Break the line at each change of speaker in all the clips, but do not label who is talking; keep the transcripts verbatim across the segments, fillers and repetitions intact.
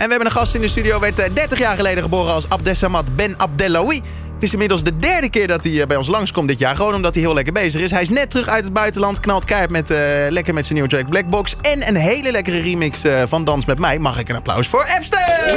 En we hebben een gast in de studio, werd dertig jaar geleden geboren als Abdesamad Ben Abdellaoui. Het is inmiddels de derde keer dat hij bij ons langskomt dit jaar. Gewoon omdat hij heel lekker bezig is. Hij is net terug uit het buitenland. Knalt keihard met, uh, lekker met zijn nieuwe track Blackbox. En een hele lekkere remix uh, van Dans Met Mij. Mag ik een applaus voor Epster?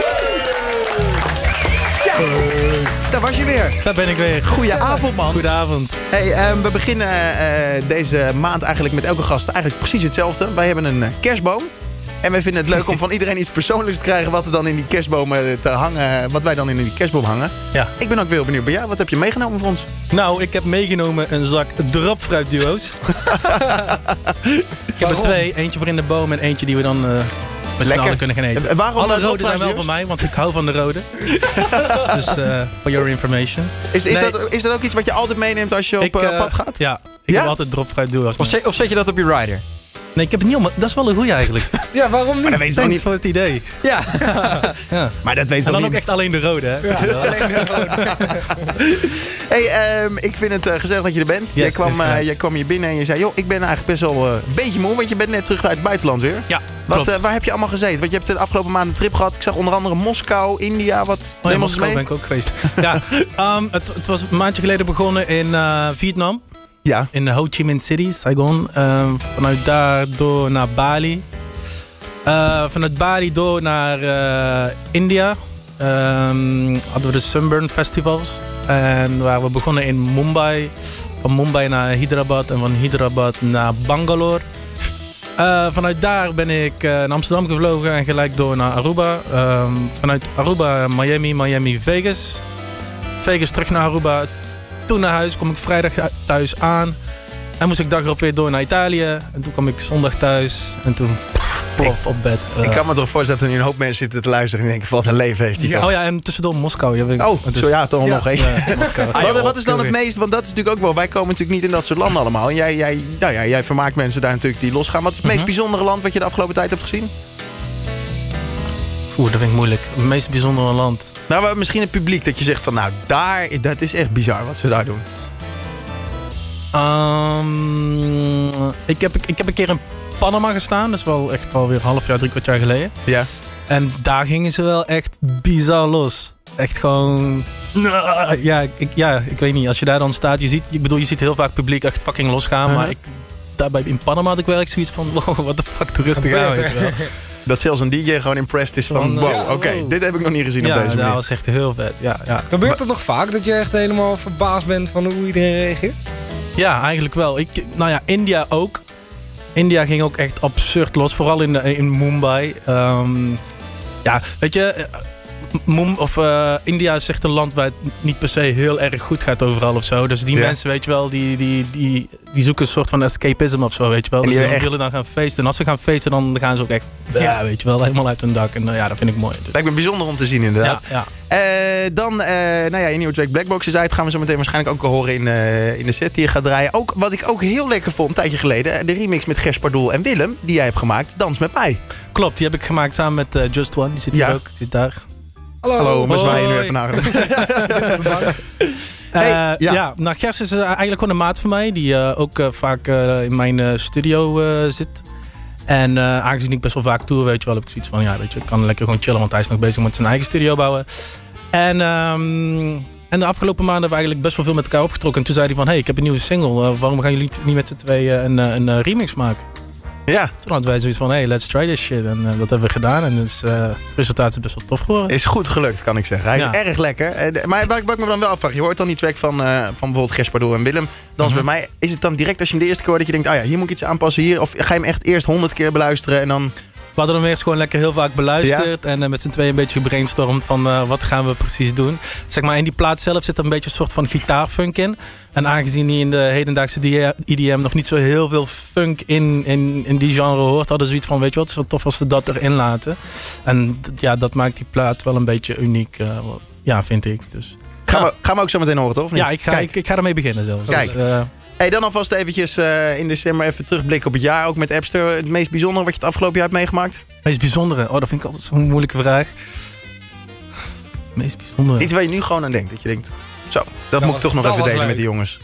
Ja, daar was je weer.
Daar ben ik weer.
Goedenavond, man.
Goedenavond.
Hey, um, we beginnen uh, deze maand eigenlijk met elke gast eigenlijk precies hetzelfde. Wij hebben een uh, kerstboom. En wij vinden het leuk om van iedereen iets persoonlijks te krijgen wat er dan in die kerstboom te hangen, wat wij dan in die kerstboom hangen.
Ja.
Ik ben ook heel benieuwd bij jou. Wat heb je meegenomen voor ons?
Nou, ik heb meegenomen een zak dropfruitduo's. Ik heb er twee. Eentje voor in de boom en eentje die we dan uh, met z'n allen kunnen gaan eten.
En waarom
alle rode zijn wel van mij, want ik hou van de rode. Dus uh, for your information.
Is, is,
nee.
dat, is dat ook iets wat je altijd meeneemt als je op
ik, uh,
pad gaat?
Ja, ik
ja?
heb altijd dropfruitduo's.
Of, of zet je dat op je rider?
Nee, ik heb het niet om. Dat is wel een goeie eigenlijk.
Ja, waarom niet?
Maar dat weet je toch niet
voor het idee.
Ja.
Ja.
Maar dat weet je
en dan
niet.
ook echt alleen de rode, hè? Ja, alleen de rode.
Hey, um, ik vind het uh, gezellig dat je er bent.
Yes,
jij, kwam, uh,
yes,
jij kwam hier binnen en je zei, joh, ik ben eigenlijk best wel uh, een beetje moe, want je bent net terug uit het buitenland weer.
Ja,
wat, uh, waar heb je allemaal gezeten? Want je hebt de afgelopen maanden een trip gehad. Ik zag onder andere Moskou, India, wat.
Oh ja, Moskou ben ik ook geweest. Ja, um, het, het was een maandje geleden begonnen in uh, Vietnam.
Ja.
In Ho Chi Minh City, Saigon. Um, vanuit daar door naar Bali. Uh, vanuit Bali door naar uh, India. Um, hadden we de Sunburn Festivals. En waar we begonnen in Mumbai. Van Mumbai naar Hyderabad en van Hyderabad naar Bangalore. Uh, vanuit daar ben ik uh, naar Amsterdam gevlogen en gelijk door naar Aruba. Um, vanuit Aruba Miami, Miami Vegas. Vegas terug naar Aruba. Toen naar huis, kom ik vrijdag thuis aan. En moest ik dag erop weer door naar Italië. En toen kwam ik zondag thuis. En toen plof op bed. Uh.
Ik kan me toch voorstellen dat er nu een hoop mensen zitten te luisteren en denken, wat een leven heeft hij
ja.
toch?
Oh ja, en tussendoor Moskou. Ja, ik,
oh, dus, zo ja, toch ja. nog één.
Ja, Moskou.
Ah, wat, wat is dan het meest, want dat is natuurlijk ook wel, wij komen natuurlijk niet in dat soort landen allemaal. En jij, jij, nou ja, jij vermaakt mensen daar natuurlijk die losgaan. Wat is het meest uh-huh. bijzondere land wat je de afgelopen tijd hebt gezien?
Oeh, dat vind ik moeilijk. Het meest bijzondere land.
Nou, misschien het publiek dat je zegt van, nou, daar, dat is echt bizar wat ze daar doen.
Um, ik, heb, ik heb een keer in Panama gestaan. Dat is wel echt alweer een half jaar, drie kwart jaar geleden.
Ja.
En daar gingen ze wel echt bizar los. Echt gewoon... Ja ik, ja, ik weet niet. Als je daar dan staat, je ziet... Ik bedoel, je ziet heel vaak publiek echt fucking losgaan. Uh-huh. Maar ik, daarbij in Panama had ik wel echt zoiets van... Wow, what the fuck, doe rustig aan, weet je wel.
Dat zelfs een D J gewoon impressed is van... van wow, oké, okay, wow. Dit heb ik nog niet gezien
ja,
op deze manier.
Ja, dat was echt heel vet. Ja, ja.
Gebeurt het nog vaak dat je echt helemaal verbaasd bent van hoe iedereen reageert?
Ja, eigenlijk wel. Ik, nou ja, India ook. India ging ook echt absurd los. Vooral in, de, in Mumbai. Um, ja, weet je... Mum, of, uh, India is echt een land waar het niet per se heel erg goed gaat overal of zo. Dus die ja. mensen, weet je wel, die, die, die, die zoeken een soort van escapism of zo, weet je wel. Dus die echt... willen dan gaan feesten. En als ze gaan feesten, dan gaan ze ook echt, ja, ja weet je wel, helemaal uit hun dak. En uh, ja, dat vind ik mooi. Dus.
Lijkt me bijzonder om te zien, inderdaad.
Ja, ja.
Uh, dan, uh, nou ja, je nieuwe track Blackbox is uit. Gaan we zo meteen waarschijnlijk ook horen in, uh, in de set die je gaat draaien. Ook wat ik ook heel lekker vond, een tijdje geleden. De remix met Gers Pardoel en Willem, die jij hebt gemaakt. Dans Met Mij.
Klopt, die heb ik gemaakt samen met uh, Just One. Die zit hier ja. ook, die zit daar.
Hallo, Hallo maar zwaaien nu even naar hem.
hey, uh, ja. ja, nou Gers is uh, eigenlijk gewoon een maat van mij. Die uh, ook uh, vaak uh, in mijn uh, studio uh, zit. En uh, aangezien ik best wel vaak tour, weet je wel, heb ik zoiets van, ja, weet je, ik kan lekker gewoon chillen, want hij is nog bezig met zijn eigen studio bouwen. En, um, en de afgelopen maanden hebben we eigenlijk best wel veel met elkaar opgetrokken. En toen zei hij van, hey, ik heb een nieuwe single, uh, waarom gaan jullie niet met z'n tweeën een, een, een remix maken?
Ja.
Toen hadden wij zoiets van, hey, let's try this shit. En uh, dat hebben we gedaan. En dus, uh, het resultaat is best wel tof geworden.
Is goed gelukt, kan ik zeggen. Hij
ja.
is erg lekker. Uh, maar wat, wat ik me dan wel afvraag, je hoort dan die track van, uh, van bijvoorbeeld Gers Pardoel en Willem. Dans mm-hmm. bij mij. Is het dan direct als je hem de eerste keer hoort dat je denkt, oh ja, hier moet ik iets aanpassen hier? Of ga je hem echt eerst honderd keer beluisteren en dan...
We hadden hem eerst gewoon lekker heel vaak beluisterd. Ja? En uh, met z'n tweeën een beetje gebrainstormd van uh, wat gaan we precies doen. Zeg maar, in die plaat zelf zit er een beetje een soort van gitaarfunk in. En aangezien die in de hedendaagse E D M nog niet zo heel veel funk in, in, in die genre hoort, hadden we zoiets van, weet je wat, het is wel tof als we dat erin laten. En ja, dat maakt die plaat wel een beetje uniek, uh, ja, vind ik. Dus,
gaan,
ja.
we, gaan we ook zo meteen horen, toch? Of niet?
Ja, ik ga, ik, ik ga ermee beginnen zelfs.
Kijk.
Dus, uh,
Hey, dan alvast eventjes uh, in december even terugblikken op het jaar. Ook met Epster. Het meest bijzondere wat je het afgelopen jaar hebt meegemaakt?
Het meest bijzondere? Oh, dat vind ik altijd zo'n moeilijke vraag. Het meest bijzondere?
Iets waar je nu gewoon aan denkt. Dat je denkt, zo, dat, dat moet was, ik toch nog even delen leuk. met die jongens.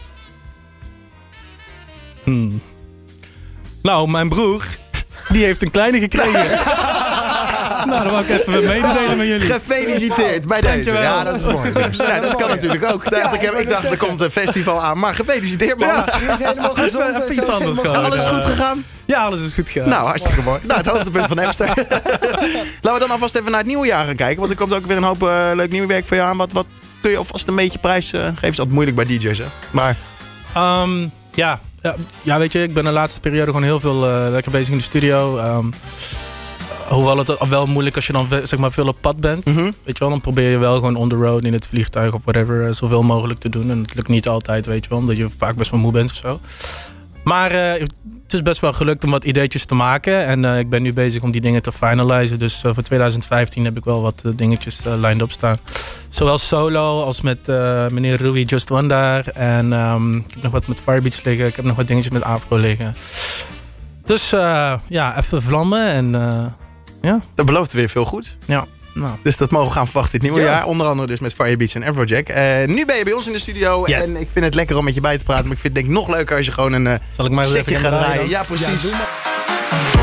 Hmm. Nou, mijn broer, die heeft een kleine gekregen. Nou, dan wou ik even mededelen met jullie.
Gefeliciteerd bij deze.
Dankjewel.
Ja, dat is mooi. Dus, ja, dat kan natuurlijk ook. Dacht ik,
ik wou
ik dacht,
net
er komt een festival aan. Maar gefeliciteerd, man.
Ja.
Die is helemaal gezond.
Even
en
iets
zo is
anders
helemaal
gewoon.
Alles goed gegaan?
Ja, alles is goed gegaan.
Nou, hartstikke mooi. Nou, het hoogtepunt van Napster. Laten we dan alvast even naar het nieuwe jaar gaan kijken. Want er komt ook weer een hoop uh, leuk nieuw werk voor je aan. Wat, wat kun je alvast een beetje prijs uh, geven? Is altijd moeilijk bij D J's, hè? Maar...
Um, ja. Ja, ja, weet je, ik ben de laatste periode gewoon heel veel uh, lekker bezig in de studio. Um, hoewel het wel moeilijk als je dan zeg maar veel op pad bent.
Mm-hmm.
Weet je wel, dan probeer je wel gewoon on the road in het vliegtuig of whatever uh, zoveel mogelijk te doen. En het lukt niet altijd, weet je wel, omdat je vaak best wel moe bent of zo. Maar uh, het is best wel gelukt om wat ideetjes te maken. En uh, ik ben nu bezig om die dingen te finalizen. Dus uh, voor twintig vijftien heb ik wel wat uh, dingetjes uh, lined up staan. Zowel solo als met uh, meneer Rui Just One daar. En um, ik heb nog wat met Firebeats liggen. Ik heb nog wat dingetjes met Afro liggen. Dus uh, ja, even vlammen en uh, ja.
Dat belooft weer veel goed.
Ja. Nou.
Dus dat mogen we gaan verwachten dit nieuwe
Ja.
jaar. Onder andere dus met Firebeats en Afrojack. Uh, nu ben je bij ons in de studio.
Yes.
En ik vind het lekker om met je bij te praten. Maar ik vind het denk ik nog leuker als je gewoon een uh,
Zal ik maar eens
setje
even
gaat
gaan draaien
draaien.
dan?
Ja, precies.
Ja, doe maar.